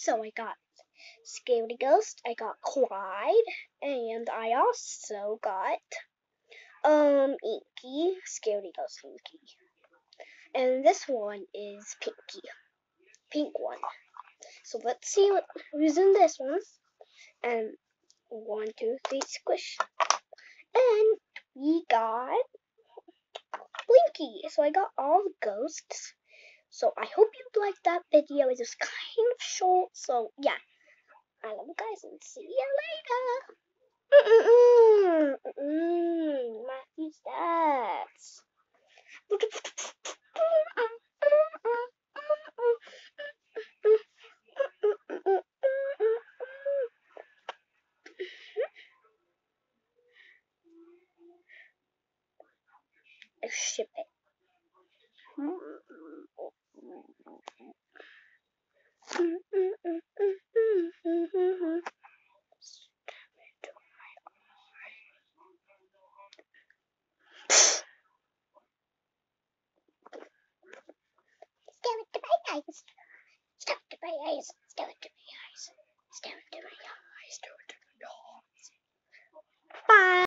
So I got Scaredy Ghost, I got Clyde, and I also got Inky, Scaredy Ghost Inky. And this one is Pinky, pink one. So let's see who's in this one. And 1, 2, 3, squish. And we got Blinky. So I got all the ghosts. So I hope you liked that video. It was kind of short. So yeah, I love you guys and see you later. Matthew stats. Ship it. Stare into my eyes. Stare into my eyes. Stare into my eyes. Stare